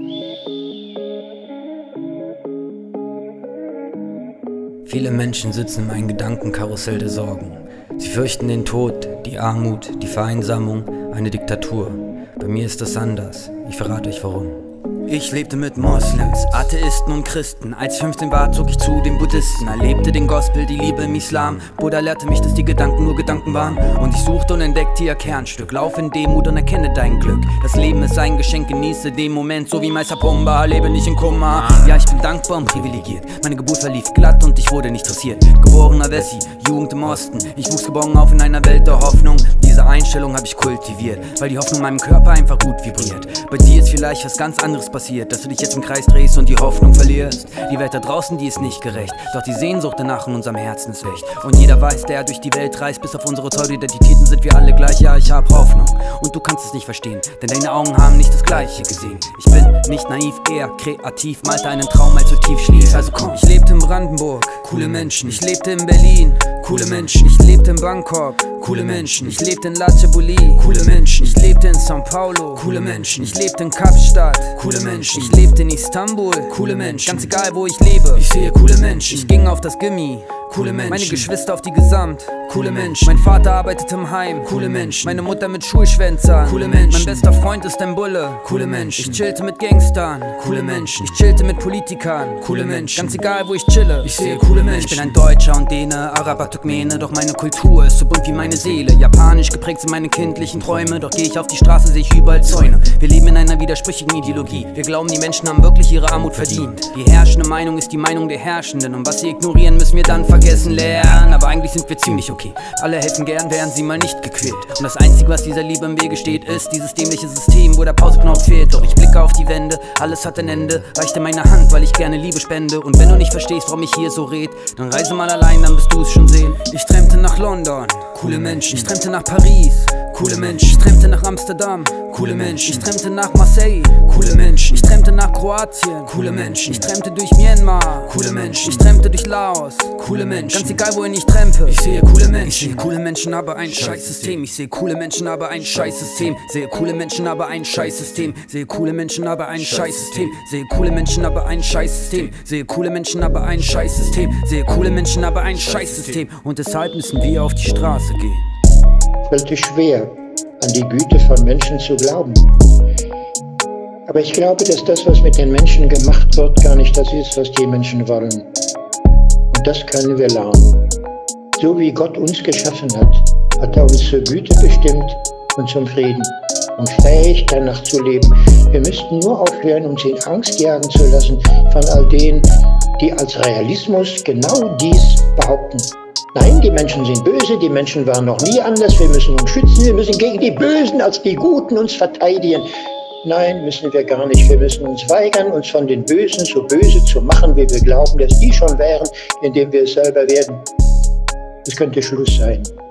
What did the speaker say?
Viele Menschen sitzen in einem Gedankenkarussell der Sorgen. Sie fürchten den Tod, die Armut, die Vereinsamung, eine Diktatur. Bei mir ist das anders. Ich verrate euch warum. Ich lebte mit Moslems, Atheisten und Christen. Als 15 war, zog ich zu den Buddhisten. Erlebte den Gospel, die Liebe im Islam. Buddha lehrte mich, dass die Gedanken nur Gedanken waren. Und ich suchte und entdeckte ihr Kernstück. Lauf in Demut und erkenne dein Glück. Das Leben ist ein Geschenk, genieße den Moment. So wie Meister Pumba, lebe nicht in Kummer. Ja, ich bin dankbar und privilegiert. Meine Geburt verlief glatt und ich wurde nicht dressiert. Geborener Wessi, Jugend im Osten. Ich wuchs geborgen auf in einer Welt der Hoffnung. Diese Einstellung habe ich kultiviert, weil die Hoffnung in meinem Körper einfach gut vibriert. Bei dir ist vielleicht was ganz anderes passiert, dass du dich jetzt im Kreis drehst und die Hoffnung verlierst. Die Welt da draußen, die ist nicht gerecht, doch die Sehnsucht danach in unserem Herzen ist echt. Und jeder weiß, der durch die Welt reist, bis auf unsere Pseudo-Identitäten sind wir alle gleich. Ja, ich hab Hoffnung und du kannst es nicht verstehen, denn deine Augen haben nicht das Gleiche gesehen. Ich bin nicht naiv, eher kreativ, malte einen Traum, als so tief schlief. Also komm, ich lebte in Brandenburg, coole Menschen. Ich lebte in Berlin, coole Menschen. Ich lebte in Bangkok, coole Menschen. Ich lebte in Latchabuli, coole Menschen. Ich lebte in São Paulo, coole Menschen. Ich lebte in Kapstadt, coole Menschen. Ich lebte in Istanbul, coole Menschen. Ganz egal wo ich lebe, ich sehe coole Menschen. Ich ging auf das Gimmi, coole Menschen. Meine Geschwister auf die Gesamt, coole Menschen. Mein Vater arbeitet im Heim, coole Menschen. Meine Mutter mit Schulschwänzern, coole Menschen. Mein bester Freund ist ein Bulle, coole Menschen. Ich chillte mit Gangstern, coole Menschen. Ich chillte mit Politikern, coole Menschen. Ganz egal wo ich chille, ich sehe coole Menschen. Ich bin ein Deutscher und Däne, Araber, Turkmene, doch meine Kultur ist so bunt wie meine Seele. Japanisch geprägt sind meine kindlichen Träume, doch gehe ich auf die Straße, sehe ich überall Zäune. Wir leben in einer widersprüchlichen Ideologie. Wir glauben, die Menschen haben wirklich ihre Armut verdient. Die herrschende Meinung ist die Meinung der Herrschenden, und was sie ignorieren, müssen wir dann vergessen lernen. Aber eigentlich sind wir ziemlich okay. Alle helfen gern, wären sie mal nicht gequält. Und das Einzige, was dieser Liebe im Wege steht, ist dieses dämliche System, wo der Pauseknopf fehlt. Doch ich blicke auf die Wände, alles hat ein Ende. Reichte meine Hand, weil ich gerne Liebe spende. Und wenn du nicht verstehst, warum ich hier so red, dann reise mal allein, dann wirst du es schon sehen. Ich träumte nach London, coole Menschen. Ich träumte nach Paris, coole Menschen. Ich träumte nach Amsterdam, coole Menschen. Ich träumte nach Marseille, coole Menschen. Ich träumte nach Kroatien, coole Menschen. Ich träumte durch Myanmar, coole Menschen. Ich träumte durch Laos, coole Menschen. Ganz egal wohin ich trämpe, ich sehe coole Menschen. Ich sehe coole Menschen, aber ein Scheißsystem. Ich sehe coole Menschen, aber ein Scheißsystem. Sehe coole Menschen, aber ein Scheißsystem. Sehe coole Menschen, aber ein Scheißsystem. Sehe coole Menschen, aber ein Scheißsystem. Sehe coole Menschen, aber ein Scheißsystem. Sehe coole Menschen, aber ein Scheißsystem. Und deshalb müssen wir auf die Straße gehen. Fällt es schwer, an die Güte von Menschen zu glauben. Aber ich glaube, dass das, was mit den Menschen gemacht wird, gar nicht das ist, was die Menschen wollen. Und das können wir lernen. So wie Gott uns geschaffen hat, hat er uns zur Güte bestimmt und zum Frieden und fähig, danach zu leben. Wir müssten nur aufhören, uns in Angst jagen zu lassen von all denen, die als Realismus genau dies behaupten. Nein, die Menschen sind böse, die Menschen waren noch nie anders, wir müssen uns schützen, wir müssen gegen die Bösen als die Guten uns verteidigen. Nein, müssen wir gar nicht, wir müssen uns weigern, uns von den Bösen so böse zu machen, wie wir glauben, dass die schon wären, indem wir es selber werden. Es könnte Schluss sein.